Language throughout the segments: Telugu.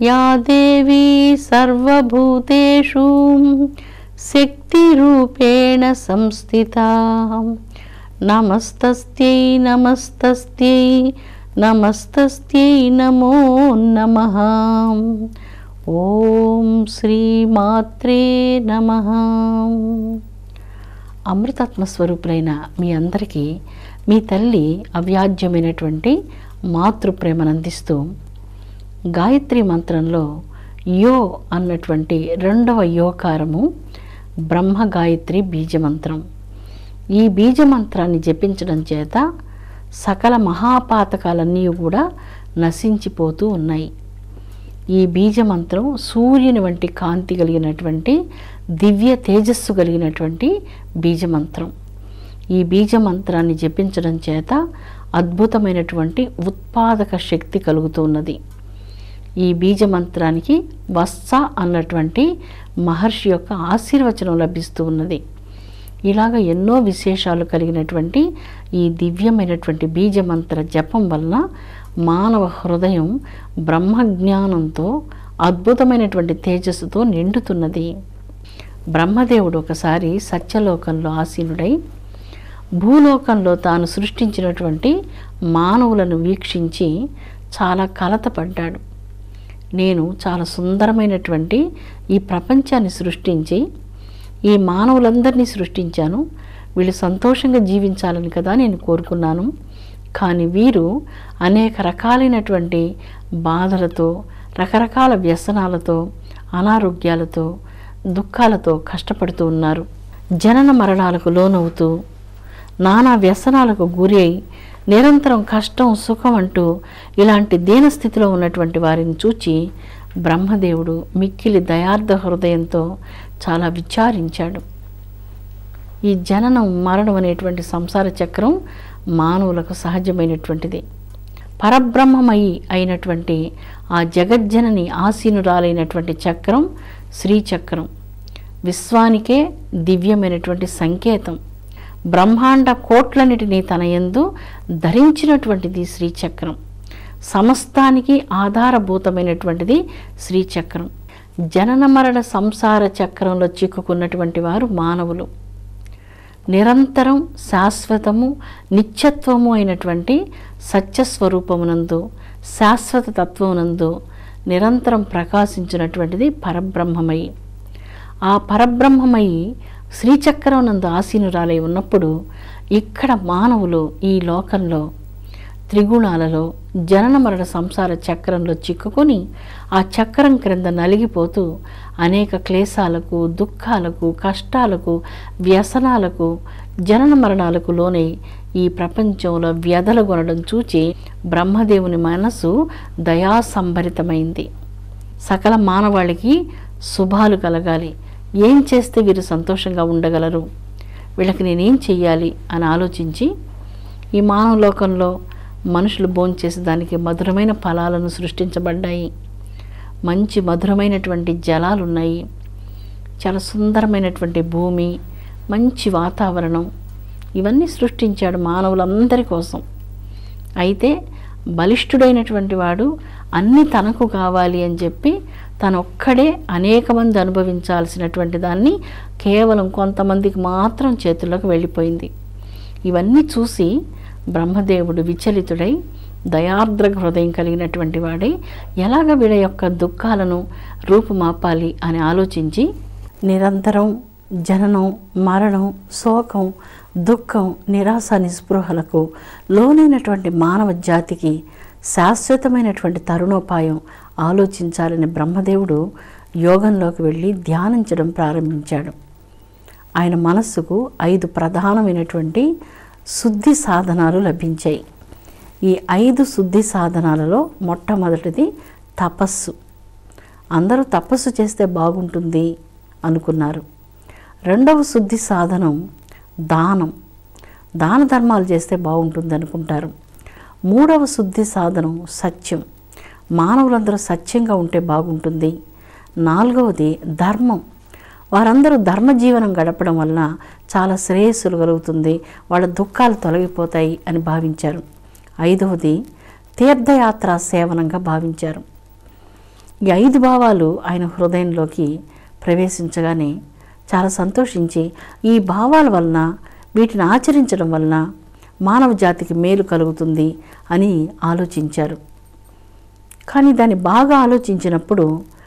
या देवी सर्वभूतेषु शक्तिरूपेण संस्थिता नमस्तस्यै नमस्तस्यै नमस्तस्यै नमो नमः। ఓం శ్రీమాత్రే నమః. అమృతాత్మ స్వరూపులైన మీ అందరికీ మీ తల్లి అవ్యాజ్యమైనటువంటి మాతృప్రేమను అందిస్తూ గాయత్రి మంత్రంలో యో అన్నటువంటి రెండవ యోకారము బ్రహ్మ గాయత్రి బీజమంత్రం. ఈ బీజమంత్రాన్ని జపించడం చేత సకల మహాపాతకాలన్నీ కూడా నశించిపోతూ ఉన్నాయి. ఈ బీజమంత్రం సూర్యుని వంటి కాంతి కలిగినటువంటి దివ్య తేజస్సు కలిగినటువంటి బీజమంత్రం. ఈ బీజమంత్రాన్ని జపించడం చేత అద్భుతమైనటువంటి ఉత్పాదక శక్తి కలుగుతున్నది. ఈ బీజమంత్రానికి వత్స అన్నటువంటి మహర్షి యొక్క ఆశీర్వచనం లభిస్తూ ఉన్నది. ఇలాగ ఎన్నో విశేషాలు కలిగినటువంటి ఈ దివ్యమైనటువంటి బీజమంత్ర జపం వలన మానవ హృదయం బ్రహ్మజ్ఞానంతో అద్భుతమైనటువంటి తేజస్సుతో నిండుతున్నది. బ్రహ్మదేవుడు ఒకసారి సత్యలోకంలో ఆసీనుడై భూలోకంలో తాను సృష్టించినటువంటి మానవులను వీక్షించి చాలా కలతపడ్డాడు. నేను చాలా సుందరమైనటువంటి ఈ ప్రపంచాన్ని సృష్టించి ఈ మానవులందరినీ సృష్టించాను, వీళ్ళు సంతోషంగా జీవించాలని కదా నేను కోరుకున్నాను. కానీ వీరు అనేక రకాలైనటువంటి బాధలతో, రకరకాల వ్యసనాలతో, అనారోగ్యాలతో, దుఃఖాలతో కష్టపడుతూ ఉన్నారు. జనన మరణాలకు లోనవుతూ నానా వ్యసనాలకు గురి అయి నిరంతరం కష్టం సుఖం అంటూ ఇలాంటి దీనస్థితిలో ఉన్నటువంటి వారిని చూచి బ్రహ్మదేవుడు మిక్కిలి దయార్థ హృదయంతో చాలా విచారించాడు. ఈ జననం మరణం అనేటువంటి సంసార చక్రం మానవులకు సహజమైనటువంటిది. పరబ్రహ్మమయి అయినటువంటి ఆ జగజ్జనని ఆసీనురాలైనటువంటి చక్రం శ్రీచక్రం విశ్వానికే దివ్యమైనటువంటి సంకేతం. బ్రహ్మాండ కోట్లన్నిటినీ తన యందు ధరించినటువంటిది శ్రీచక్రం. సమస్తానికి ఆధారభూతమైనటువంటిది శ్రీచక్రం. జనన మరణ సంసార చక్రంలో చిక్కుకున్నటువంటి వారు మానవులు. నిరంతరం శాశ్వతము నిత్యత్వము అయినటువంటి సత్యస్వరూపమునందు శాశ్వత తత్వమునందు నిరంతరం ప్రకాశించినటువంటిది పరబ్రహ్మమయి. ఆ పరబ్రహ్మమయి శ్రీచక్రం నందు ఆసీనురాలై ఉన్నప్పుడు ఇక్కడ మానవులు ఈ లోకంలో త్రిగుణాలలో జనన మరణ సంసార చక్రంలో చిక్కుకొని ఆ చక్రం క్రింద నలిగిపోతూ అనేక క్లేశాలకు, దుఃఖాలకు, కష్టాలకు, వ్యసనాలకు, జనన మరణాలకు లోనై ఈ ప్రపంచంలో వ్యధలగొనడం చూచి బ్రహ్మదేవుని మనసు దయాసంభరితమైంది. సకల మానవాళికి శుభాలు కలగాలి, ఏం చేస్తే వీరు సంతోషంగా ఉండగలరు, వీళ్ళకి నేనేం చెయ్యాలి అని ఆలోచించి ఈ మానవ లోకంలో మనుషులు భోంచేసేదానికి మధురమైన ఫలాలను సృష్టించబడ్డాయి. మంచి మధురమైనటువంటి జలాలు ఉన్నాయి, చాలా సుందరమైనటువంటి భూమి, మంచి వాతావరణం, ఇవన్నీ సృష్టించాడు మానవులందరి కోసం. అయితే బలిష్ఠుడైనటువంటి వాడు అన్నీ తనకు కావాలి అని చెప్పి తనొక్కడే అనేక మంది అనుభవించాల్సినటువంటి దాన్ని కేవలం కొంతమందికి మాత్రం చేతుల్లోకి వెళ్ళిపోయింది. ఇవన్నీ చూసి బ్రహ్మదేవుడు విచలితుడై దయార్ద్ర హృదయం కలిగినటువంటి వాడై ఎలాగ వీళ్ళ యొక్క దుఃఖాలను రూపుమాపాలి అని ఆలోచించి నిరంతరం జననం మరణం శోకం దుఃఖం నిరాశ నిస్పృహలకు లోనైనటువంటి మానవ జాతికి శాశ్వతమైనటువంటి తరుణోపాయం ఆలోచించాలని బ్రహ్మదేవుడు యోగంలోకి వెళ్ళి ధ్యానించడం ప్రారంభించాడు. ఆయన మనస్సుకు 5 ప్రధానమైనటువంటి శుద్ధి సాధనాలు లభించాయి. ఈ 5 శుద్ధి సాధనాలలో మొట్టమొదటిది తపస్సు. అందరూ తపస్సు చేస్తే బాగుంటుంది అనుకున్నారు. రెండవ శుద్ధి సాధనం దానం, దాన ధర్మాలు చేస్తే బాగుంటుంది అనుకుంటారు. మూడవ శుద్ధి సాధనం సత్యం, మానవులందరూ సత్యంగా ఉంటే బాగుంటుంది. నాలుగవది ధర్మం, వారందరూ ధర్మజీవనం గడపడం వలన చాలా శ్రేయస్సులు కలుగుతుంది, వాళ్ళ దుఃఖాలు తొలగిపోతాయి అని భావించారు. ఐదవది తీర్థయాత్ర సేవనంగా భావించారు. ఈ 5 భావాలు ఆయన హృదయంలోకి ప్రవేశించగానే చాలా సంతోషించి ఈ భావాల వలన వీటిని ఆచరించడం వలన మానవ జాతికి మేలు కలుగుతుంది అని ఆలోచించారు. కానీ దాన్ని బాగా ఆలోచించినప్పుడు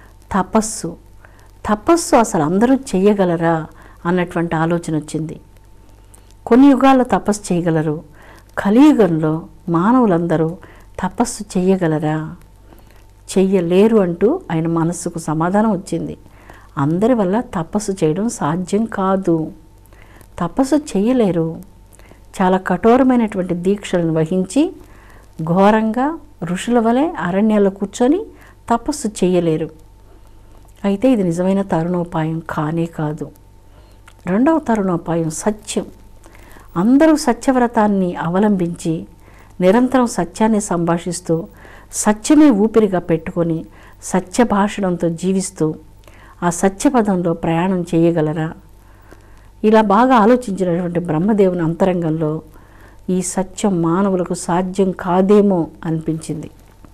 తపస్సు అసలు అందరూ చేయగలరా అన్నటువంటి ఆలోచన వచ్చింది. కొన్ని యుగాల్లో తపస్సు చేయగలరు, కలియుగంలో మానవులందరూ తపస్సు చెయ్యగలరా? చెయ్యలేరు అంటూ ఆయన మనస్సుకు సమాధానం వచ్చింది. అందరి వల్ల తపస్సు చేయడం సాధ్యం కాదు, తపస్సు చేయలేరు. చాలా కఠోరమైనటువంటి దీక్షలను వహించి ఘోరంగా ఋషుల వలె అరణ్యాల్లో కూర్చొని తపస్సు చేయలేరు. అయితే ఇది నిజమైన తరుణోపాయం కానే కాదు. రెండవ తరుణోపాయం సత్యం. అందరూ సత్యవ్రతాన్ని అవలంబించి నిరంతరం సత్యాన్ని సంభాషిస్తూ సత్యమే ఊపిరిగా పెట్టుకొని సత్య భాషణంతో జీవిస్తూ ఆ సత్యపదంలో ప్రయాణం చేయగలరా? ఇలా బాగా ఆలోచించినటువంటి బ్రహ్మదేవుని అంతరంగంలో ఈ సత్యం మానవులకు సాధ్యం కాదేమో అనిపించింది.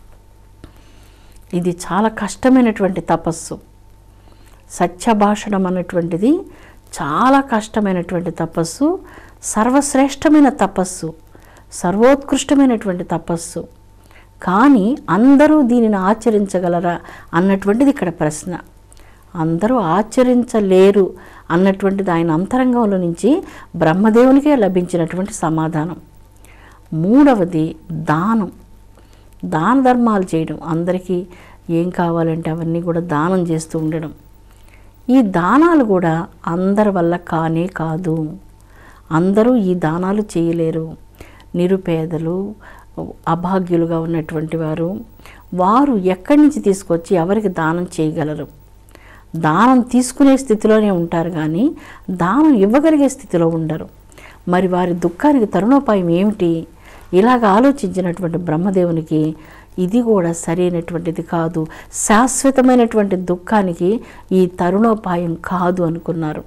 ఇది చాలా కష్టమైనటువంటి తపస్సు. సత్యభాషణం అన్నటువంటిది చాలా కష్టమైనటువంటి తపస్సు, సర్వశ్రేష్టమైన తపస్సు, సర్వోత్కృష్టమైనటువంటి తపస్సు. కానీ అందరూ దీనిని ఆచరించగలరా అన్నటువంటిది ఇక్కడ ప్రశ్న. అందరూ ఆచరించలేరు అన్నటువంటిది ఆయన అంతరంగంలో నుంచి బ్రహ్మదేవునికే లభించినటువంటి సమాధానం. మూడవది దానం. దాన ధర్మాలు చేయడం, అందరికీ ఏం కావాలంటే అవన్నీ కూడా దానం చేస్తూ ఉండడం. ఈ దానాలు కూడా అందరి వల్ల కానే కాదు. అందరూ ఈ దానాలు చేయలేరు. నిరుపేదలు, అభాగ్యులుగా ఉన్నటువంటి వారు ఎక్కడి నుంచి తీసుకొచ్చి ఎవరికి దానం చేయగలరు? దానం తీసుకునే స్థితిలోనే ఉంటారు కానీ దానం ఇవ్వగలిగే స్థితిలో ఉండరు. మరి వారి దుఃఖానికి తరుణోపాయం ఏమిటి? ఇలాగ ఆలోచించినటువంటి బ్రహ్మదేవునికి ఇది కూడా సరైనటువంటిది కాదు, శాశ్వతమైనటువంటి దుఃఖానికి ఈ తరుణోపాయం కాదు అనుకున్నారు.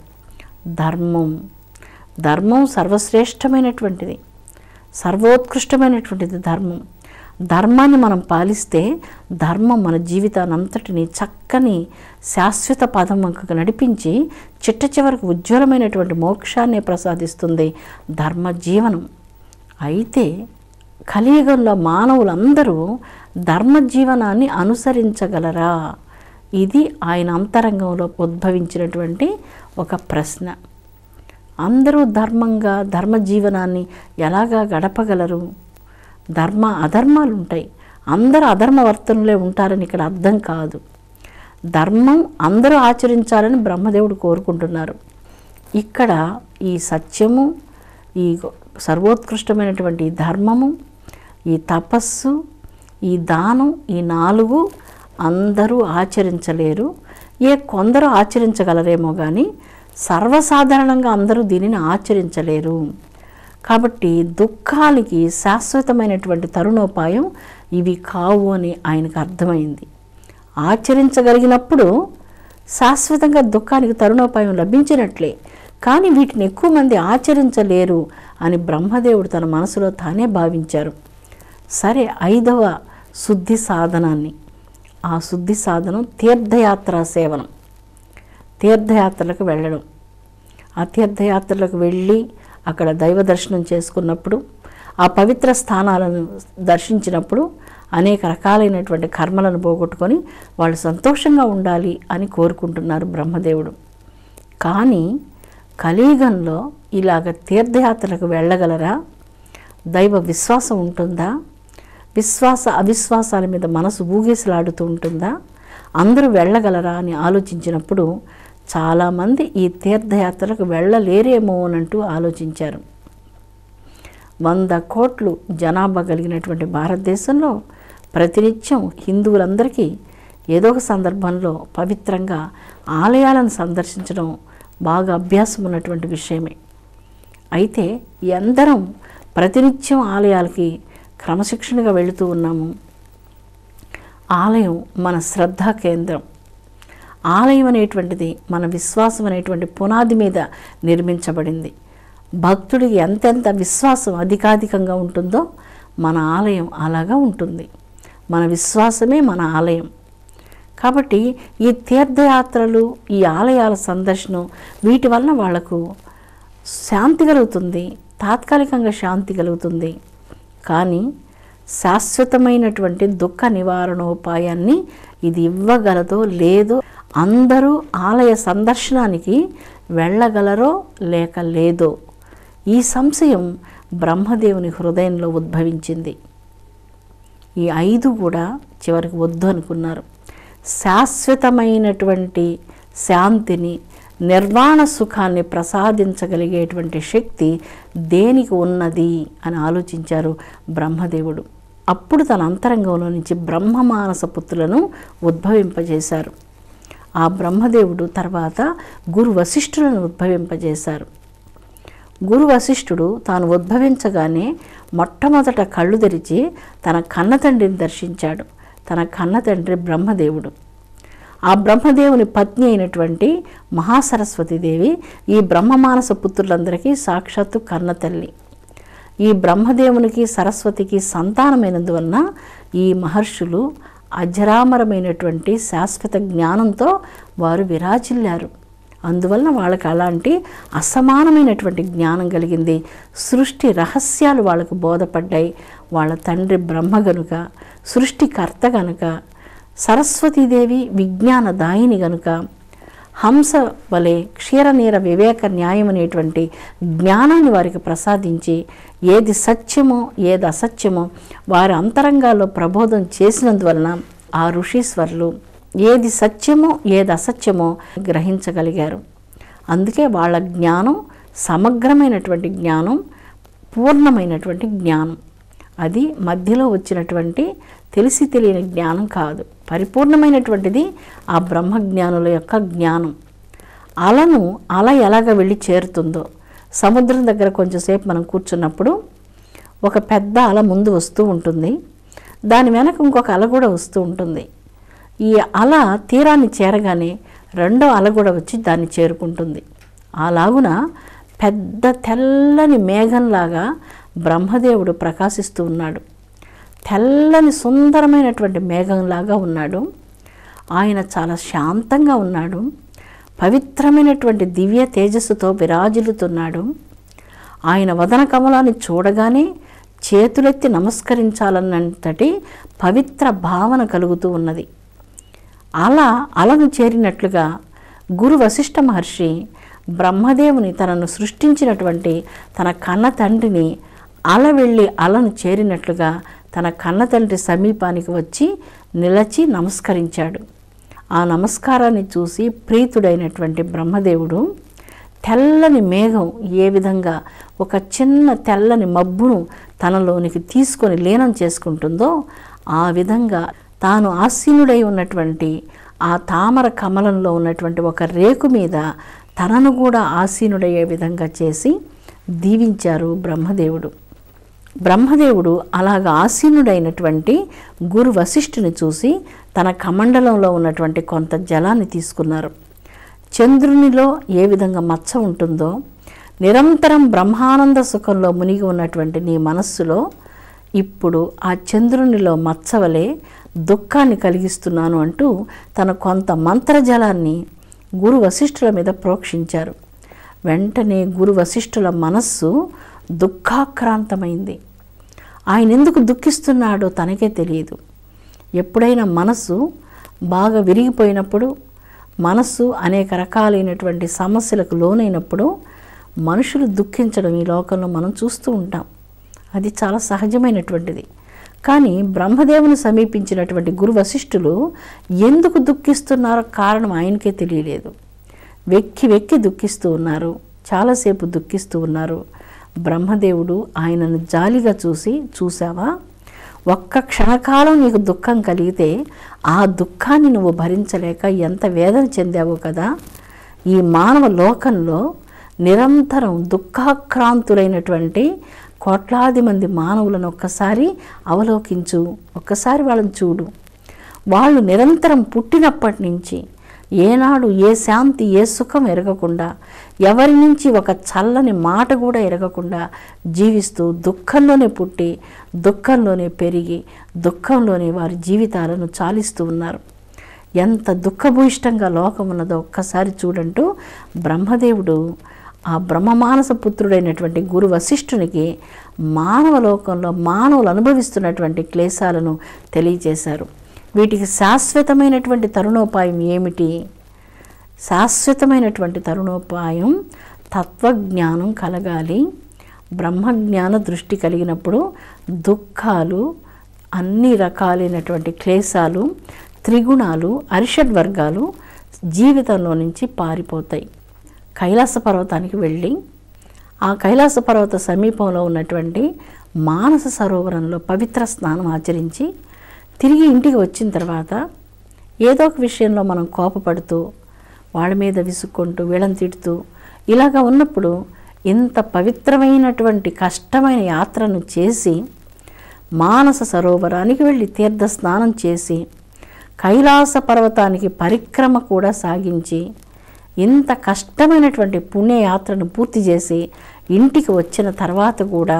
ధర్మం సర్వశ్రేష్టమైనటువంటిది, సర్వోత్కృష్టమైనటువంటిది ధర్మం. ధర్మాన్ని మనం పాలిస్తే ధర్మం మన జీవితానంతటిని చక్కని శాశ్వత పదముకు నడిపించి చిట్ట చివరకు ఉజ్వలమైనటువంటి మోక్షాన్ని ప్రసాదిస్తుంది ధర్మ జీవనం. అయితే కలియుగంలో మానవులందరూ ధర్మ జీవనాన్ని అనుసరించగలరా? ఇది ఆయన అంతరంగంలో ఉద్భవించినటువంటి ఒక ప్రశ్న. అందరూ ధర్మంగా ధర్మ జీవనాన్ని ఎలాగా గడపగలరు? అధర్మాలు ఉంటాయి, అందరూ అధర్మవర్తనులే ఉంటారని ఇక్కడ అర్థం కాదు. ధర్మం అందరూ ఆచరించాలని బ్రహ్మదేవుడు కోరుకుంటున్నారు. ఇక్కడ ఈ సత్యము, ఈ సర్వోత్కృష్టమైనటువంటి ధర్మము, ఈ తపస్సు, ఈ దానం, ఈ 4 అందరూ ఆచరించలేరు. కొందరు ఆచరించగలరేమో కానీ సర్వసాధారణంగా అందరూ దీనిని ఆచరించలేరు. కాబట్టి దుఃఖానికి శాశ్వతమైనటువంటి తరుణోపాయం ఇవి కావు అని ఆయనకు అర్థమైంది. ఆచరించగలిగినప్పుడు శాశ్వతంగా దుఃఖానికి తరుణోపాయం లభించినట్లే. కానీ వీటిని ఎక్కువ మంది ఆచరించలేరు అని బ్రహ్మదేవుడు తన మనసులో తానే భావించారు. సరే, 5వ శుద్ధి సాధనాన్ని, ఆ శుద్ధి సాధనం తీర్థయాత్రా సేవనం. తీర్థయాత్రలకు వెళ్ళడం. ఆ తీర్థయాత్రలకు వెళ్ళి అక్కడ దైవ దర్శనం చేసుకున్నప్పుడు, ఆ పవిత్ర స్థానాలను దర్శించినప్పుడు అనేక రకాలైనటువంటి కర్మలను పోగొట్టుకొని వాళ్ళు సంతోషంగా ఉండాలి అని కోరుకుంటున్నారు బ్రహ్మదేవుడు. కానీ కలియుగంలో ఇలాగ తీర్థయాత్రలకు వెళ్ళగలరా? దైవ విశ్వాసం ఉంటుందా? అవిశ్వాసాల మీద మనసు ఊగేసలాడుతూ ఉంటుందా? అందరూ వెళ్ళగలరా అని ఆలోచించినప్పుడు చాలామంది ఈ తీర్థయాత్రలకు వెళ్ళలేరేమో అనంటూ ఆలోచించారు. 100 కోట్లు జనాభా కలిగినటువంటి భారతదేశంలో ప్రతినిత్యం హిందువులందరికీ ఏదో ఒక సందర్భంలో పవిత్రంగా ఆలయాలను సందర్శించడం బాగా అభ్యాసం ఉన్నటువంటి విషయమే. అయితే అందరం ప్రతినిత్యం ఆలయాలకి క్రమశిక్షణగా వెళుతూ ఉన్నాము. ఆలయం మన శ్రద్ధా కేంద్రం. ఆలయం అనేటువంటిది మన విశ్వాసం అనేటువంటి పునాది మీద నిర్మించబడింది. భక్తుడికి ఎంతెంత విశ్వాసం అధికాధికంగా ఉంటుందో మన ఆలయం అలాగా ఉంటుంది. మన విశ్వాసమే మన ఆలయం. కాబట్టి ఈ తీర్థయాత్రలు, ఈ ఆలయాల సందర్శనం వీటి వలన వాళ్లకు శాంతి కలుగుతుంది, తాత్కాలికంగా శాంతి కలుగుతుంది. కానీ శాశ్వతమైనటువంటి దుఃఖ నివారణోపాయాన్ని ఇది ఇవ్వగలదో లేదో, అందరూ ఆలయ సందర్శనానికి వెళ్ళగలరో లేక లేదో ఈ సంశయం బ్రహ్మదేవుని హృదయంలో ఉద్భవించింది. ఈ 5 కూడా చివరికి వద్దు అనుకున్నారు. శాశ్వతమైనటువంటి శాంతిని, నిర్వాణ సుఖాన్ని ప్రసాదించగలిగేటువంటి శక్తి దేనికి ఉన్నది అని ఆలోచించారు బ్రహ్మదేవుడు. అప్పుడు తన అంతరంగంలో నుంచి బ్రహ్మమానస పుత్రులను ఉద్భవింపజేశారు. ఆ బ్రహ్మదేవుడు తర్వాత గురు వశిష్ఠులను ఉద్భవింపజేశారు. గురు వశిష్ఠుడు తాను ఉద్భవించగానే మొట్టమొదట కళ్ళు తెరిచి తన కన్నతండ్రిని దర్శించాడు. తన కన్నతండ్రి బ్రహ్మదేవుడు. ఆ బ్రహ్మదేవుని పత్ని అయినటువంటి మహాసరస్వతీదేవి ఈ బ్రహ్మమానస పుత్రులందరికీ సాక్షాత్తు కన్నతల్లి. ఈ బ్రహ్మదేవునికి సరస్వతికి సంతానమైనందువలన ఈ మహర్షులు అజరామరమైనటువంటి శాశ్వత జ్ఞానంతో వారు విరాజిల్లారు. అందువలన వాళ్ళకి అలాంటి అసమానమైనటువంటి జ్ఞానం కలిగింది. సృష్టి రహస్యాలు వాళ్ళకు బోధపడ్డాయి. వాళ్ళ తండ్రి బ్రహ్మ గనుక, సృష్టికర్త గనుక, సరస్వతీదేవి విజ్ఞానదాయిని గనుక, హంస వలె క్షీరనీర వివేక న్యాయం అనేటువంటి జ్ఞానాన్ని వారికి ప్రసాదించి ఏది సత్యమో ఏది అసత్యమో వారి అంతరంగాల్లో ప్రబోధం చేసినందువలన ఆ ఋషీశ్వరులు ఏది సత్యమో ఏది అసత్యమో గ్రహించగలిగారు. అందుకే వాళ్ళ జ్ఞానం సమగ్రమైనటువంటి జ్ఞానం, పూర్ణమైనటువంటి జ్ఞానం. అది మధ్యలో వచ్చినటువంటి తెలిసి తెలియని జ్ఞానం కాదు. పరిపూర్ణమైనటువంటిది ఆ బ్రహ్మజ్ఞానుల యొక్క జ్ఞానం. అల ఎలాగ వెళ్ళి చేరుతుందో, సముద్రం దగ్గర కొంచెంసేపు మనం కూర్చున్నప్పుడు ఒక పెద్ద అల ముందు వస్తూ ఉంటుంది, దాని వెనక ఇంకొక అల కూడా వస్తూ ఉంటుంది. ఈ అల తీరాన్ని చేరగానే రెండో అల కూడా వచ్చి దాన్ని చేరుకుంటుంది. అలాగున పెద్ద తెల్లని మేఘంలాగా బ్రహ్మదేవుడు ప్రకాశిస్తూ ఉన్నాడు. తెల్లని సుందరమైనటువంటి మేఘంలాగా ఉన్నాడు. ఆయన చాలా శాంతంగా ఉన్నాడు. పవిత్రమైనటువంటి దివ్య తేజస్సుతో విరాజిల్లుతున్నాడు. ఆయన వదన కమలాన్ని చూడగానే చేతులెత్తి నమస్కరించాలన్నంతటి పవిత్ర భావన కలుగుతూ ఉన్నది. అలను చేరినట్లుగా గురు వశిష్ఠ మహర్షి బ్రహ్మదేవుని తనను సృష్టించినటువంటి తన కన్న తండ్రిని అల వెళ్ళి అలను చేరినట్లుగా తన కన్నతండ్రి సమీపానికి వచ్చి నిలచి నమస్కరించాడు. ఆ నమస్కారాన్ని చూసి ప్రీతుడైనటువంటి బ్రహ్మదేవుడు తెల్లని మేఘం ఏ విధంగా ఒక చిన్న తెల్లని మబ్బును తనలోనికి తీసుకొని లీనం చేసుకుంటుందో ఆ విధంగా తాను ఆసీనుడై ఉన్నటువంటి ఆ తామర కమలంలో ఉన్నటువంటి ఒక రేకు మీద తనను కూడా ఆసీనుడయ్యే విధంగా చేసి దీవించారు బ్రహ్మదేవుడు. బ్రహ్మదేవుడు అలాగ ఆసీనుడైనటువంటి గురు వశిష్ఠుని చూసి తన కమండలంలో ఉన్నటువంటి కొంత జలాన్ని తీసుకున్నారు. చంద్రునిలో ఏ విధంగా మచ్చ ఉంటుందో, నిరంతరం బ్రహ్మానంద సుఖంలో మునిగి ఉన్నటువంటి నీ మనస్సులో ఇప్పుడు ఆ చంద్రునిలో మచ్చ వలె దుఃఖాన్ని కలిగిస్తున్నాను అంటూ తన కొంత మంత్రజలాన్ని గురు వశిష్ఠుల మీద ప్రోక్షించారు. వెంటనే గురు వశిష్ఠుల మనస్సు దుఃఖాక్రాంతమైంది. ఆయన ఎందుకు దుఃఖిస్తున్నాడో తనకే తెలియదు. ఎప్పుడైనా మనస్సు బాగా విరిగిపోయినప్పుడు, మనస్సు అనేక రకాలైనటువంటి సమస్యలకు లోనైనప్పుడు మనుషులు దుఃఖించడం ఈ లోకంలో మనం చూస్తూ ఉంటాం. అది చాలా సహజమైనటువంటిది. కానీ బ్రహ్మదేవుని సమీపించినటువంటి గురు వశిష్ఠులు ఎందుకు దుఃఖిస్తున్నారో కారణం ఆయనకే తెలియలేదు. వెక్కి వెక్కి దుఃఖిస్తూ ఉన్నారు, చాలాసేపు దుఃఖిస్తూ ఉన్నారు. బ్రహ్మదేవుడు ఆయనను జాలిగా చూసావా, ఒక్క క్షణకాలం నీకు దుఃఖం కలిగితే ఆ దుఃఖాన్ని నువ్వు భరించలేక ఎంత వేదన చెందావో కదా. ఈ మానవ లోకంలో నిరంతరం దుఃఖాక్రాంతులైనటువంటి కోట్లాది మంది మానవులను ఒక్కసారి అవలోకించు, ఒక్కసారి వాళ్ళని చూడు. వాళ్ళు నిరంతరం పుట్టినప్పటి నుంచి ఏనాడు ఏ శాంతి ఏ సుఖం ఎరగకుండా, ఎవరి నుంచి ఒక చల్లని మాట కూడా ఎరగకుండా జీవిస్తూ దుఃఖంలోనే పుట్టి దుఃఖంలోనే పెరిగి దుఃఖంలోనే వారి జీవితాలను చాలిస్తూ ఉన్నారు. ఎంత దుఃఖభూయిష్టంగా లోకం ఉన్నదో ఒక్కసారి చూడంటూ బ్రహ్మదేవుడు ఆ బ్రహ్మమానస పుత్రుడైనటువంటి గురు వశిష్ఠునికి మానవ లోకంలో మానవులు అనుభవిస్తున్నటువంటి క్లేశాలను తెలియజేశారు. వీటికి శాశ్వతమైనటువంటి తరుణోపాయం ఏమిటి? శాశ్వతమైనటువంటి తరుణోపాయం తత్వజ్ఞానం కలగాలి. బ్రహ్మజ్ఞాన దృష్టి కలిగినప్పుడు దుఃఖాలు, అన్ని రకాలైనటువంటి క్లేశాలు, త్రిగుణాలు, అరిషడ్వర్గాలు జీవితంలో నుంచి పారిపోతాయి. కైలాస పర్వతానికి వెళ్ళి ఆ కైలాస పర్వత సమీపంలో ఉన్నటువంటి మానస సరోవరంలో పవిత్ర స్నానం ఆచరించి తిరిగి ఇంటికి వచ్చిన తర్వాత ఏదో ఒక విషయంలో మనం కోపపడుతూ వాళ్ళ మీద విసుక్కుంటూ వీళ్ళని తిడుతూ ఇలాగా ఉన్నప్పుడు ఇంత పవిత్రమైనటువంటి కష్టమైన యాత్రను చేసి మానస సరోవరానికి వెళ్ళి తీర్థ స్నానం చేసి కైలాస పర్వతానికి పరిక్రమ కూడా సాగించి ఇంత కష్టమైనటువంటి పుణ్యయాత్రను పూర్తి చేసి ఇంటికి వచ్చిన తర్వాత కూడా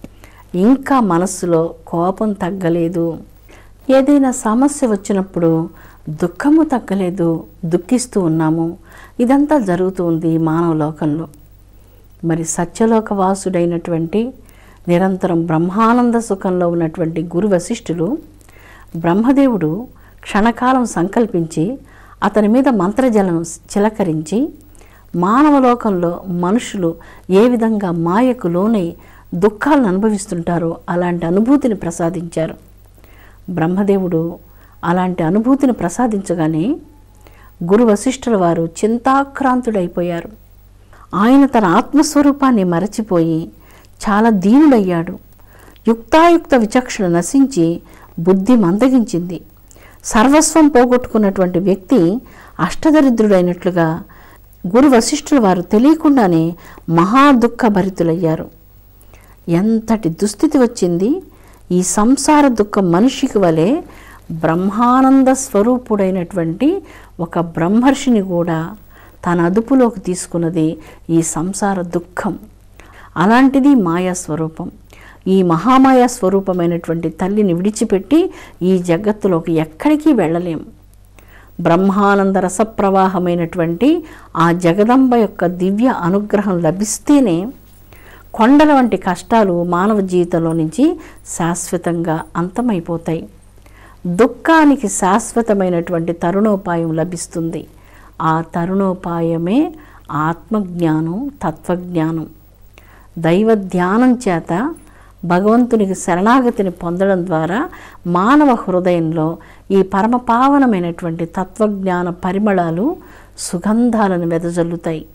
ఇంకా మనస్సులో కోపం తగ్గలేదు. ఏదైనా సమస్య వచ్చినప్పుడు దుఃఖము తగ్గలేదు, దుఃఖిస్తూ ఉన్నాము. ఇదంతా జరుగుతూ ఉంది మానవ లోకంలో. మరి సత్యలోకవాసుడైనటువంటి నిరంతరం బ్రహ్మానంద సుఖంలో ఉన్నటువంటి గురు వశిష్ఠులు బ్రహ్మదేవుడు క్షణకాలం సంకల్పించి అతని మీద మంత్రజలం చిలకరించి మానవ లోకంలో మనుషులు ఏ విధంగా మాయకు లోనై దుఃఖాలను అనుభవిస్తుంటారో అలాంటి అనుభూతిని ప్రసాదించారు. బ్రహ్మదేవుడు అలాంటి అనుభూతిని ప్రసాదించగానే గురు వశిష్ఠుల వారు చింతాక్రాంతుడైపోయారు. ఆయన తన ఆత్మస్వరూపాన్ని మరచిపోయి చాలా దీనుడయ్యాడు. యుక్తాయుక్త విచక్షణ నశించి బుద్ధి మందగించింది. సర్వస్వం పోగొట్టుకున్నటువంటి వ్యక్తి అష్టదరిద్రుడైనట్లుగా గురు వశిష్ఠుల వారు తెలియకుండానే మహా దుఃఖభరితులయ్యారు. ఎంతటి దుస్థితి వచ్చింది! ఈ సంసార దుఃఖం మనిషికి వలె బ్రహ్మానంద స్వరూపుడైనటువంటి ఒక బ్రహ్మర్షిని కూడా తన అదుపులోకి తీసుకున్నది ఈ సంసార దుఃఖం. అలాంటిది మాయా స్వరూపం. ఈ మహామాయా స్వరూపమైనటువంటి తల్లిని విడిచిపెట్టి ఈ జగత్తులోకి ఎక్కడికి వెళ్ళలేం. బ్రహ్మానంద రసప్రవాహమైనటువంటి ఆ జగదంబ యొక్క దివ్య అనుగ్రహం లభిస్తేనే కొండల వంటి కష్టాలు మానవ జీవితంలో నుంచి శాశ్వతంగా అంతమైపోతాయి. దుఃఖానికి శాశ్వతమైనటువంటి తరుణోపాయం లభిస్తుంది. ఆ తరుణోపాయమే ఆత్మజ్ఞానం, తత్వజ్ఞానం. దైవ ధ్యానం చేత భగవంతునికి శరణాగతిని పొందడం ద్వారా మానవ హృదయంలో ఈ పరమపావనమైనటువంటి తత్వజ్ఞాన పరిమళాలు, సుగంధాలను వెదజల్లుతాయి.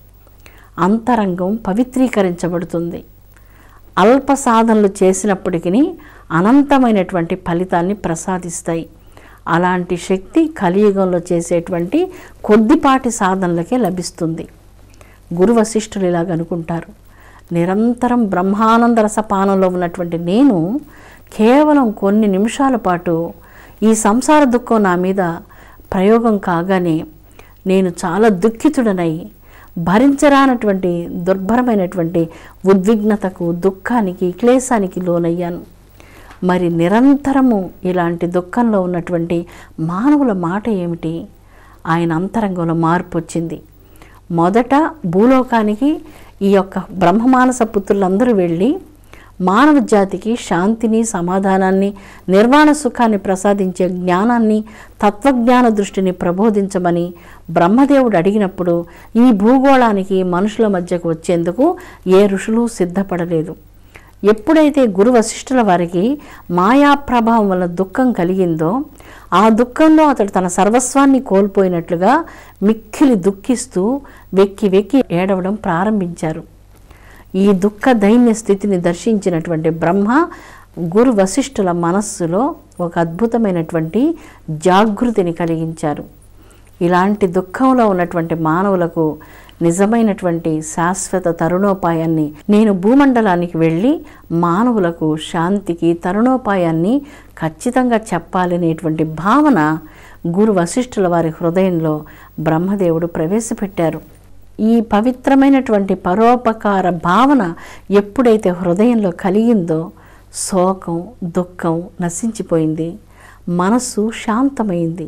అంతరంగం పవిత్రీకరించబడుతుంది. అల్ప సాధనలు చేసినప్పటికీ అనంతమైనటువంటి ఫలితాన్ని ప్రసాదిస్తాయి. అలాంటి శక్తి కలియుగంలో చేసేటువంటి కొద్దిపాటి సాధనలకే లభిస్తుంది. గురు వశిష్ఠులు ఇలాగ అనుకుంటారు, నిరంతరం బ్రహ్మానంద రసపానంలో ఉన్నటువంటి నేను కేవలం కొన్ని నిమిషాల పాటు ఈ సంసార దుఃఖం నా మీద ప్రయోగం కాగానే నేను చాలా దుఃఖితుడనై భరించరానటువంటి దుర్భరమైనటువంటి ఉద్విగ్నతకు, దుఃఖానికి, క్లేశానికి లోనయ్యాను. మరి నిరంతరము ఇలాంటి దుఃఖంలో ఉన్నటువంటి మానవుల మాట ఏమిటి? ఆయన అంతరంగంలో మార్పు వచ్చింది. మొదట భూలోకానికి ఈ యొక్క బ్రహ్మమానస పుత్రులందరూ వెళ్ళి మానవ జాతికి శాంతిని, సమాధానాన్ని, నిర్వాణ సుఖాన్ని ప్రసాదించే జ్ఞానాన్ని, తత్వజ్ఞాన దృష్టిని ప్రబోధించమని బ్రహ్మదేవుడు అడిగినప్పుడు ఈ భూగోళానికి మనుషుల మధ్యకు వచ్చేందుకు ఏ ఋషులు సిద్ధపడలేదు. ఎప్పుడైతే గురు వశిష్ఠుల వారికి మాయా ప్రభావం వల్ల దుఃఖం కలిగిందో ఆ దుఃఖంలో అతడు తన సర్వస్వాన్ని కోల్పోయినట్లుగా మిక్కిలి దుఃఖిస్తూ వెక్కి వెక్కి ఏడవడం ప్రారంభించారు. ఈ దుఃఖ దైన్య స్థితిని దర్శించినటువంటి బ్రహ్మ గురు వశిష్ఠుల మనస్సులో ఒక అద్భుతమైనటువంటి జాగృతిని కలిగించారు. ఇలాంటి దుఃఖంలో ఉన్నటువంటి మానవులకు నిజమైనటువంటి శాశ్వత తరుణోపాయాన్ని నేను భూమండలానికి వెళ్ళి మానవులకు శాంతికి తరుణోపాయాన్ని ఖచ్చితంగా చెప్పాలనేటువంటి భావన గురు వశిష్ఠుల వారి హృదయంలో బ్రహ్మదేవుడు ప్రవేశపెట్టారు. ఈ పవిత్రమైనటువంటి పరోపకార భావన ఎప్పుడైతే హృదయంలో కలిగిందో శోకం, దుఃఖం నశించిపోయింది. మనస్సు శాంతమైంది.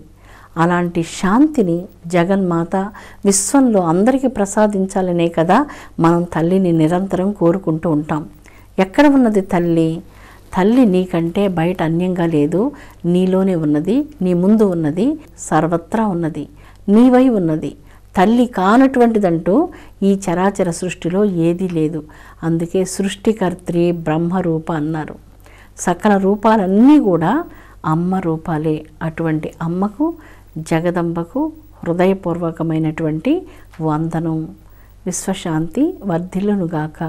అలాంటి శాంతిని జగన్మాత విశ్వంలో అందరికీ ప్రసాదించాలనే కదా మనం తల్లిని నిరంతరం కోరుకుంటూ ఉంటాం. ఎక్కడ ఉన్నది తల్లి? తల్లి నీకంటే బయట అన్యంగా లేదు, నీలోనే ఉన్నది, నీ ముందు ఉన్నది, సర్వత్రా ఉన్నది, నీవై ఉన్నది. తల్లి కానటువంటిదంటూ ఈ చరాచర సృష్టిలో ఏదీ లేదు. అందుకే సృష్టికర్త్రి బ్రహ్మరూప అన్నారు. సకల రూపాలన్నీ కూడా అమ్మ రూపాలే. అటువంటి అమ్మకు, జగదంబకు హృదయపూర్వకమైనటువంటి వందనం. విశ్వశాంతి వర్ధిల్లునుగాక.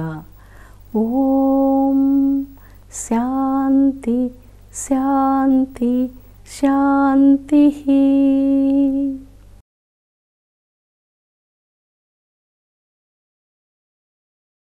ఓం శాంతి శాంతి శాంతి.